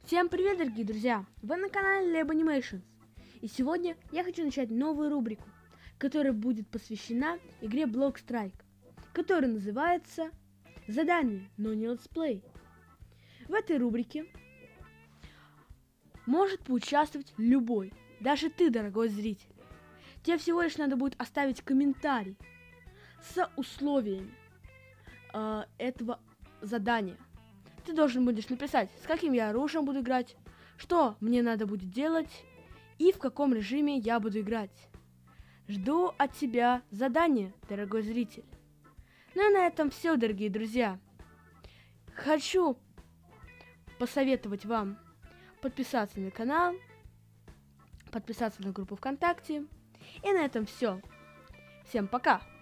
Всем привет, дорогие друзья! Вы на канале Lab Animations. И сегодня я хочу начать новую рубрику, которая будет посвящена игре Block Strike, которая называется «Задание, но не летсплей». В этой рубрике может поучаствовать любой, даже ты, дорогой зритель. Тебе всего лишь надо будет оставить комментарий с условиями этого задания. Ты должен будешь написать, с каким я оружием буду играть, что мне надо будет делать и в каком режиме я буду играть. Жду от тебя задания, дорогой зритель. Ну и на этом все, дорогие друзья. Хочу посоветовать вам подписаться на канал, подписаться на группу ВКонтакте. И на этом все. Всем пока!